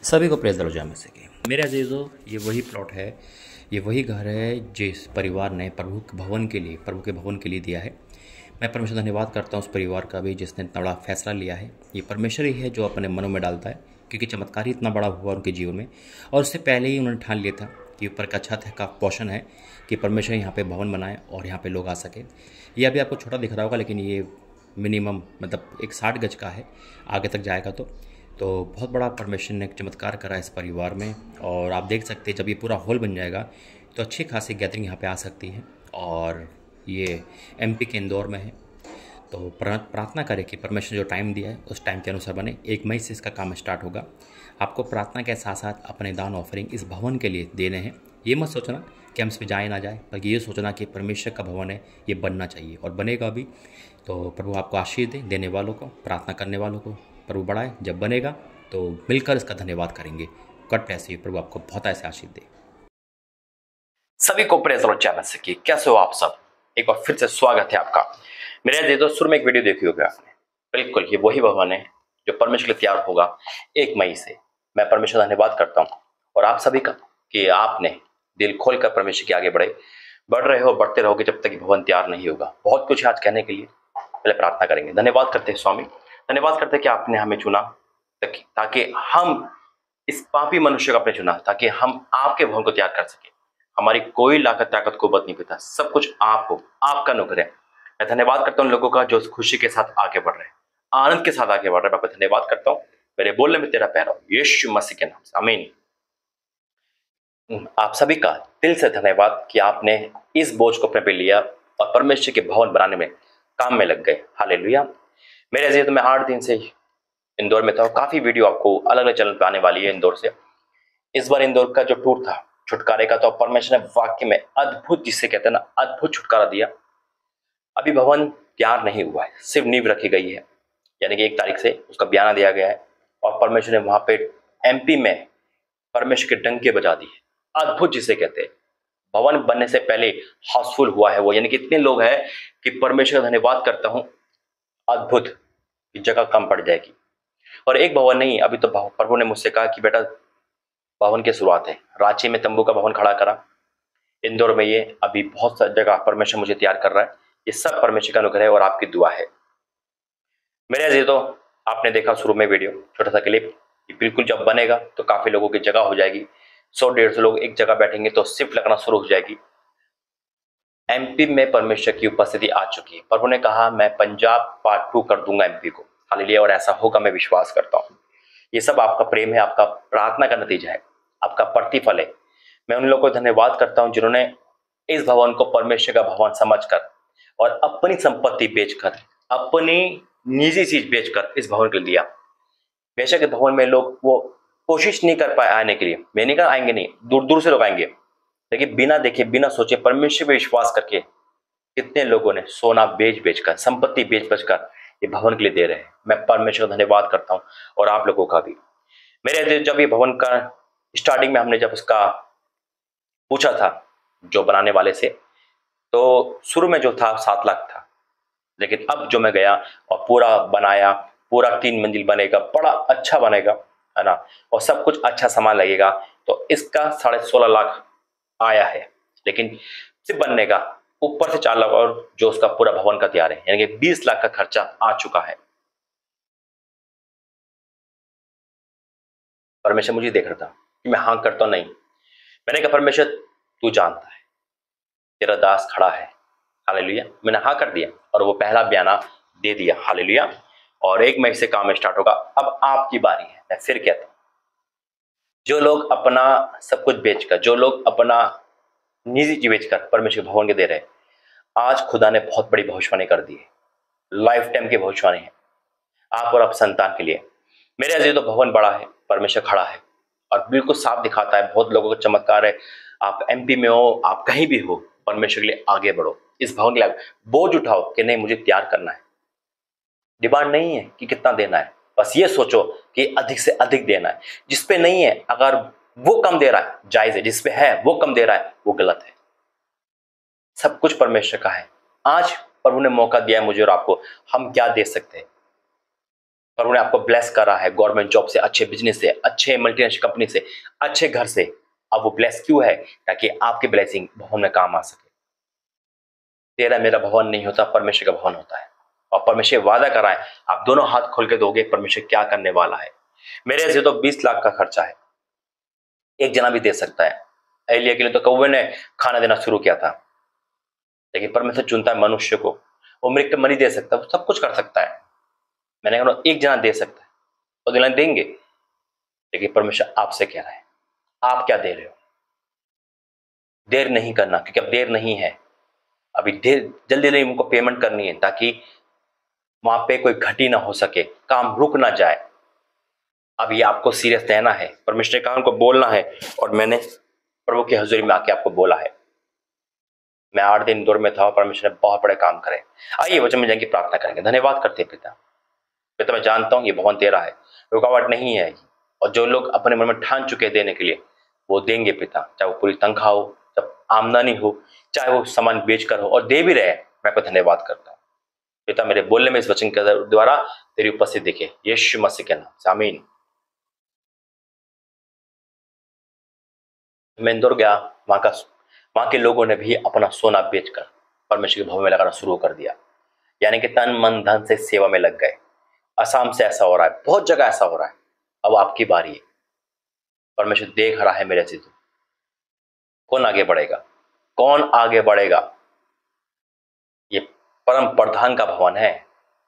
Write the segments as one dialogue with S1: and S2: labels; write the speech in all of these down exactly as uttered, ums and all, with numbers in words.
S1: सभी को praise the Lord में से की मेरे अजीज़ों, ये वही प्लॉट है, ये वही घर है जिस परिवार ने प्रभु के भवन के लिए प्रभु के भवन के लिए दिया है। मैं परमेश्वर धन्यवाद करता हूँ उस परिवार का भी जिसने इतना बड़ा फैसला लिया है। ये परमेश्वर ही है जो अपने मनों में डालता है, क्योंकि चमत्कार ही इतना बड़ा हुआ उनके जीवन में। और उससे पहले ही उन्होंने ठान लिया था कि ऊपर का छत है का पोषण है कि परमेश्वर यहाँ पे भवन बनाए और यहाँ पे लोग आ सके। ये अभी आपको छोटा दिख रहा होगा, लेकिन ये मिनिमम मतलब एक साठ गज का है, आगे तक जाएगा तो तो बहुत बड़ा परमेश्वर ने एक चमत्कार करा इस परिवार में। और आप देख सकते हैं जब ये पूरा हॉल बन जाएगा तो अच्छी खासी गैदरिंग यहाँ पे आ सकती है। और ये एमपी के इंदौर में है, तो प्रार्थना करें कि परमेश्वर जो टाइम दिया है उस टाइम के अनुसार बने। एक मई से इसका काम स्टार्ट होगा। आपको प्रार्थना के साथ साथ अपने दान ऑफरिंग इस भवन के लिए देने हैं। ये मत सोचना कि हम इस पर जाए ना जाए, बल्कि ये सोचना कि परमेश्वर का भवन है, ये बनना चाहिए और बनेगा भी। तो प्रभु आपको आशीष दे, देने वालों को, प्रार्थना करने वालों को प्रभु बढ़ाए। जब बनेगा तो मिलकर इसका धन्यवाद करेंगे। God bless you. प्रभु आपको बहुत ऐसे आशीष दे।
S2: सभी को प्रेज़ द लॉर्ड चैनल से की कैसे हो आप सब। एक बार फिर से स्वागत है आपका। मेरे अजीजों, शुरू में एक वीडियो देखी होगी आपने। बिल्कुल ये वही भवन है जो परमेश्वर के लिए तैयार होगा एक मई से। मैं परमेश्वर का धन्यवाद करता हूँ और आप सभी का कि आपने दिल खोल कर परमेश्वर के आगे बढ़े बढ़ रहे हो, बढ़ते रहोगे जब तक ये भवन तैयार नहीं होगा। बहुत कुछ आज कहने के लिए, पहले प्रार्थना करेंगे। धन्यवाद करते हैं स्वामी, धन्यवाद करते हैं कि आपने हमें चुना ताकि हम इस पापी मनुष्य को अपने चुना ताकि हम आपके भवन को तैयार कर सके। हमारी कोई लागत ताकत कुवत नहीं पता, सब कुछ आप हो, आपका अनुग्रह है। मैं धन्यवाद करता हूँ लोगों का जो खुशी के साथ आगे बढ़ रहे हैं, आनंद के साथ आगे बढ़ रहे हैं। मैं धन्यवाद करता हूँ। मेरे बोलने में तेरा पैर हो, यीशु मसीह के नाम से, आमीन। आप सभी का दिल से धन्यवाद कि आपने इस बोझ को अपने पे लिया और परमेश्वर के भवन बनाने में काम में लग गए। हालेलुया। मेरे अजीज, मैं आठ दिन से इंदौर में था। काफी वीडियो आपको अलग अलग चैनल पे आने वाली है इंदौर से। इस बार इंदौर का जो टूर था छुटकारे का, तो परमेश्वर ने वाकई में अद्भुत, जिससे कहते हैं ना, अद्भुत छुटकारा दिया। अभी भवन तैयार नहीं हुआ है, सिर्फ नींव रखी गई है, यानी कि एक तारीख से उसका बयाना दिया गया है और परमेश्वर ने वहां पे एमपी में परमेश्वर के डंके बजा दिए। अद्भुत जिसे कहते हैं, भवन बनने से पहले हाउसफुल हुआ है वो, यानी कि इतने लोग हैं कि परमेश्वर का धन्यवाद करता हूं। अद्भुत जगह कम पड़ जाएगी। और एक भवन नहीं, अभी तो प्रभु ने मुझसे कहा कि बेटा भवन की शुरुआत है। रांची में तंबू का भवन खड़ा करा, इंदौर में ये, अभी बहुत सारी जगह परमेश्वर मुझे तैयार कर रहा है। ये सब परमेश्वर का अनुग्रह है और आपकी दुआ है। मेरे अजीजों, आपने देखा शुरू में वीडियो, छोटा सा क्लिप। बिल्कुल जब बनेगा तो काफी लोगों की जगह हो जाएगी। सौ डेढ़ सौ लोग एक जगह बैठेंगे तो शिफ्ट लगना शुरू हो जाएगी। एमपी में परमेश्वर की उपस्थिति आ चुकी है। प्रभु ने कहा मैं पंजाब पार्ट टू कर दूंगा एमपी को। हालेलुया। और ऐसा होगा, मैं विश्वास करता हूँ। ये सब आपका प्रेम है, आपका प्रार्थना का नतीजा है, आपका प्रतिफल है। मैं उन लोगों को धन्यवाद करता हूं जिन्होंने इस भवन को परमेश्वर का भवन समझकर और अपनी संपत्ति बेचकर, अपनी निजी चीज बेचकर इस भवन को दिया। बेशक इस भवन में लोग वो कोशिश नहीं कर पाए आने के लिए, मैं नहीं कहा आएंगे नहीं, दूर दूर से लोग आएंगे, लेकिन बिना देखे बिना सोचे परमेश्वर पे विश्वास करके कितने लोगों ने सोना बेच बेचकर, संपत्ति बेच बेचकर ये भवन के लिए दे रहे हैं। मैं परमेश्वर का धन्यवाद करता हूं और आप लोगों का भी। मेरे जब ये भवन का स्टार्टिंग में हमने जब उसका पूछा था जो बनाने वाले से, तो शुरू में जो था सात लाख था, लेकिन अब जो मैं गया और पूरा बनाया, पूरा तीन मंजिल बनेगा, बड़ा अच्छा बनेगा, है ना, और सब कुछ अच्छा सामान लगेगा, तो इसका साढ़े सोलह लाख आया है। लेकिन सिर्फ बनने का ऊपर से चार लाख और जो उसका पूरा भवन का तैयार है, यानी कि बीस लाख का खर्चा आ चुका है। परमेश्वर मुझे देख रहा था कि मैं हाँ करता नहीं। मैंने कहा परमेश्वर तू जानता है, तेरा दास खड़ा है। हालेलुया। मैंने हाँ कर दिया और वो पहला बयाना दे दिया। हालेलुया। और एक मई से काम स्टार्ट होगा। अब आपकी बारी है। मैं फिर कहता हूं, जो लोग अपना सब कुछ बेचकर, जो लोग अपना निजी चीज बेचकर परमेश्वर भवन के दे रहे हैं, आज खुदा ने बहुत बड़ी भविष्यवाणी कर दी है। लाइफ टाइम की भविष्यवाणी है आप और आप संतान के लिए। मेरे अजीज, तो भवन बड़ा है, परमेश्वर खड़ा है और बिल्कुल साफ दिखाता है। बहुत लोगों का चमत्कार है। आप एमपी में हो, आप कहीं भी हो, परमेश्वर के लिए आगे बढ़ो। इस भवन के लिए बोझ उठाओ कि नहीं मुझे तैयार करना है। डिमांड नहीं है कि कितना देना है, बस ये सोचो कि अधिक से अधिक देना है। जिसपे नहीं है, अगर वो कम दे रहा है जायज है, जिसपे है वो कम दे रहा है वो गलत है। सब कुछ परमेश्वर का है। आज प्रभु ने मौका दिया है मुझे और आपको, हम क्या दे सकते हैं। प्रभु ने आपको ब्लेस करा है गवर्नमेंट जॉब से, अच्छे बिजनेस से, अच्छे मल्टीनेशनल कंपनी से, अच्छे घर से। अब वो ब्लेस क्यों है? ताकि आपकी ब्लेसिंग भवन में काम आ सके। तेरा मेरा भवन नहीं होता, परमेश्वर का भवन होता है। और परमेश्वर वादा कर रहा है, आप दोनों हाथ खोल के दोगे, परमेश्वर क्या करने वाला है। मेरे से तो बीस लाख का खर्चा है, एक जना भी दे सकता है। एलिया के लिए तो कौवे ने खाना देना शुरू किया था, लेकिन परमेश्वर चुनता है मनुष्य को। वो मृत मनी दे सकता है, वो सब कुछ कर सकता है। मैंने कहा एक जना दे सकता है और दिला देंगे, लेकिन परमेश्वर आपसे कह रहा है, आप क्या दे रहे हो? देर नहीं करना, क्योंकि अब देर नहीं है। अभी देर जल्दी जल्दी उनको पेमेंट करनी है, ताकि वहां पे कोई घटी ना हो सके, काम रुक ना जाए। अब ये आपको सीरियस रहना है, परमेश्वर का उनको बोलना है। और मैंने प्रभु की हजूरी में आके आपको बोला है। मैं आठ दिन इंदौर में था और परमेश्वर ने बहुत बड़े काम करे। आइए वचन में जाएंगे, प्रार्थना करेंगे। धन्यवाद करते हैं पिता। पिता मैं जानता हूं ये भवन तेरा है, रुकावट नहीं है। और जो लोग अपने मन में ठान चुके देने के लिए, वो देंगे पिता, चाहे वो पूरी तनख्वाह हो, चाहे आमदनी हो, चाहे वो सामान बेचकर हो, और दे भी रहे। मैं आपको धन्यवाद करता हूँ पिता, मेरे बोलने में इस वचन के द्वारा तेरी उपस्थिति दिखे, यीशु मसीह के नाम से आमीन। मैं इंदौर गया, वहां का वहां के लोगों ने भी अपना सोना बेचकर परमेश्वर के भवन में लगाना शुरू कर दिया। यानी कि तन मन धन से सेवा में लग गए। असम से ऐसा हो रहा है, बहुत जगह ऐसा हो रहा है। अब आपकी बारी है, परमेश्वर देख रहा है मेरे से। तो कौन आगे बढ़ेगा? कौन आगे बढ़ेगा? ये परम प्रधान का भवन है।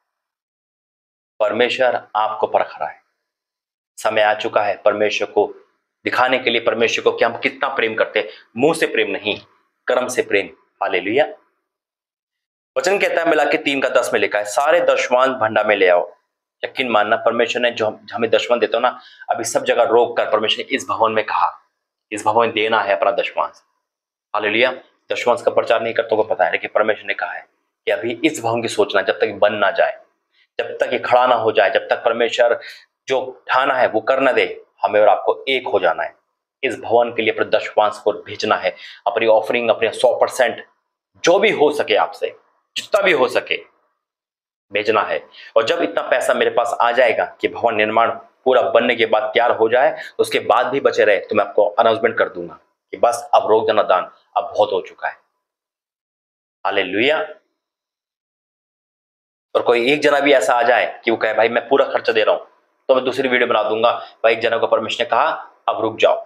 S2: परमेश्वर आपको परख रहा है। समय आ चुका है परमेश्वर को दिखाने के लिए, परमेश्वर को कि हम कितना प्रेम करते हैं। मुंह से प्रेम नहीं, कर्म से प्रेम। हालेलुया। वचन कहता है, मिला के तीन का दस में लिखा है, सारे दशवांश भंडार में ले आओ। यकीन मानना, परमेश्वर ने जो हमें दशवांश देता हो ना, अभी सब जगह रोक कर परमेश्वर ने इस भवन में कहा, इस भवन में देना है अपना दशवांश। हालेलुया। दशवांश का प्रचार नहीं करता को पता है, लेकिन परमेश्वर ने कहा है कि अभी इस भवन की सोचना, जब तक बन ना जाए, जब तक ये खड़ा ना हो जाए, जब तक परमेश्वर जो ठाना है वो कर ना दे, हमें और आपको एक हो जाना है। इस भवन के लिए अपने दशवांश को भेजना है, अपनी ऑफरिंग, अपने सौ परसेंट जो भी हो सके, आपसे जितना भी हो सके भेजना है। और जब इतना पैसा मेरे पास आ जाएगा कि भवन निर्माण पूरा बनने के बाद तैयार हो जाए, उसके बाद भी बचे रहे, तो मैं आपको अनाउंसमेंट कर दूंगा कि बस अब रोक देना दान, अब बहुत हो चुका है। हालेलुया। और कोई एक जना भी ऐसा आ जाए कि वो कहे भाई मैं पूरा खर्चा दे रहा हूं, तो मैं दूसरी वीडियो बना दूंगा, भाई एक जना को परमेश्वर ने कहा अब रुक जाओ,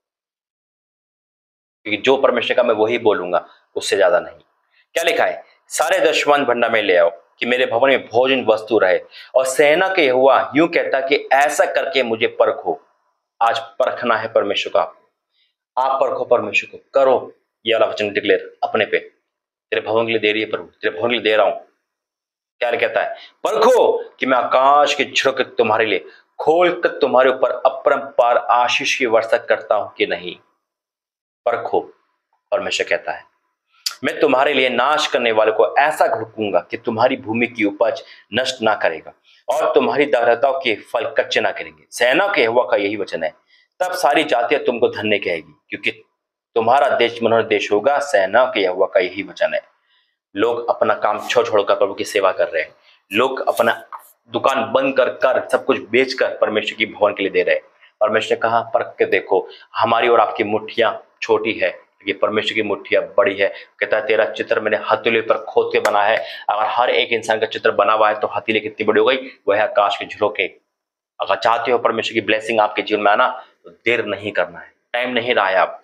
S2: क्योंकि जो परमेश्वर का मैं वही बोलूंगा, उससे ज्यादा नहीं। क्या लिखा है? सारे दशवांश भंडार में ले आओ कि मेरे भवन में भोजन वस्तु रहे। और सेना के यहोवा यूं कहता कि ऐसा करके मुझे परखो। आज परखना है परमेश्वर का, आप परखो परमेश्वर को, करो ये वाला वचन डिक्लेयर अपने पे। तेरे भवन के लिए दे रही है प्रभु, तेरे भवन के लिए दे रहा हूं। क्या कहता है? परखो कि मैं आकाश के झुक तुम्हारे लिए खोल कर तुम्हारे ऊपर अपरंपार आशीष की वर्षा करता हूं कि नहीं। परखो, परमेश्वर कहता है मैं तुम्हारे लिए नाश करने वाले को ऐसा घुड़कूंगा कि तुम्हारी भूमि की उपज नष्ट ना करेगा और तुम्हारी दारताओं के फल कच्चे ना करेंगे। सेना के यहोवा का यही वचन है। तब सारी जातियां तुमको धन्य कहेगी, क्योंकि तुम्हारा देश मनोहर देश होगा। सेना के यहोवा का यही वचन है। लोग अपना काम छोड़ छोड़कर प्रभु की सेवा कर रहे हैं। लोग अपना दुकान बंद कर कर सब कुछ बेचकर परमेश्वर की भवन के लिए दे रहे हैं। परमेश्वर ने कहा परख के देखो, हमारी और आपकी मुट्ठियां छोटी है, लेकिन परमेश्वर की मुट्ठियां बड़ी है। कहता है तेरा चित्र मैंने हथेली पर खोद के बना है। अगर हर एक इंसान का चित्र बना हुआ है तो हथेली कितनी बड़ी हो गई? वह है आकाश के झरोखे। अगर चाहते हो परमेश्वर की ब्लेसिंग आपके जीवन में आना, तो देर नहीं करना है, टाइम नहीं रहा है। आप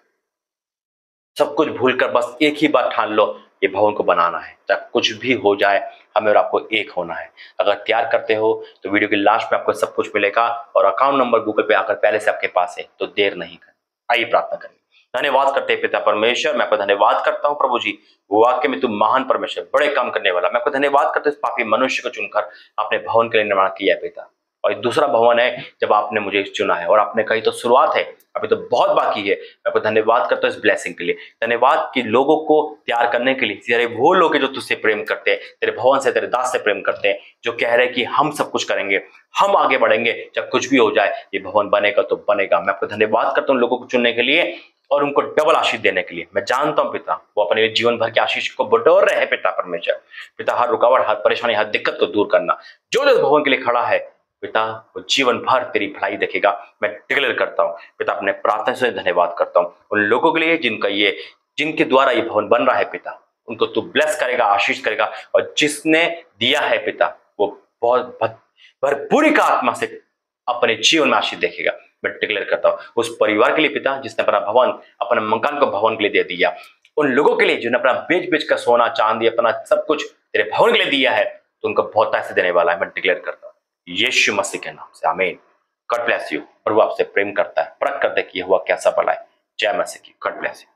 S2: सब कुछ भूलकर बस एक ही बात ठान लो, ये भवन को बनाना है। चाहे कुछ भी हो जाए, हमें और आपको एक होना है। अगर तैयार करते हो तो वीडियो के लास्ट में आपको सब कुछ मिलेगा और अकाउंट नंबर गूगल पे आकर पहले से आपके पास है, तो देर नहीं कर। आइए प्रार्थना करें। धन्यवाद करते हैं पिता परमेश्वर, मैं आपको धन्यवाद करता हूं प्रभु जी, वाक्य में तुम महान परमेश्वर, बड़े काम करने वाला। मैं आपको धन्यवाद करते इस पापी मनुष्य को चुनकर आपने भवन के लिए निर्माण किया है पिता। और दूसरा भवन है जब आपने मुझे चुना है, और आपने कही तो शुरुआत है, अभी तो बहुत बाकी है। मैं आपको धन्यवाद करता हूँ इस ब्लेसिंग के लिए। धन्यवाद कि लोगों को तैयार करने के लिए, तेरे वो लोग हैं जो तुझसे प्रेम करते हैं, तेरे भवन से, तेरे दास से प्रेम करते हैं, जो कह रहे हैं कि हम सब कुछ करेंगे, हम आगे बढ़ेंगे, जब कुछ भी हो जाए ये भवन बनेगा तो बनेगा। मैं आपको धन्यवाद करता हूँ लोगों को चुनने के लिए और उनको डबल आशीष देने के लिए। मैं जानता हूं पिता वो अपने जीवन भर के आशीष को बटोर रहे हैं पिता परमेश्वर। पिता हर रुकावट, हर परेशानी, हर दिक्कत को दूर करना। जो जो भवन के लिए खड़ा है पिता वो जीवन भर तेरी भलाई देखेगा। मैं डिक्लेयर करता हूँ पिता, अपने प्रार्थना से धन्यवाद करता हूँ उन लोगों के लिए जिनका ये जिनके द्वारा ये भवन बन रहा है पिता, उनको तू ब्लेस करेगा, आशीष करेगा, और जिसने दिया है पिता वो बहुत भरपूरी का आत्मा से अपने जीवन में आशीष देखेगा। मैं डिक्लेयर करता हूँ उस परिवार के लिए पिता जिसने अपना भवन, अपने मकान को भवन के लिए दे दिया, उन लोगों के लिए जिन्होंने अपना बेच बेच कर सोना चांदी अपना सब कुछ तेरे भवन के लिए दिया है, तो उनको बहुत पैसे देने वाला है। मैं डिक्लेयर करता हूँ यीशु मसीह के नाम से, आमीन। God bless you. प्रभु आपसे प्रेम करता है, परख करता है कि यह हुआ कैसा भला है। जय मसीह की। God bless you.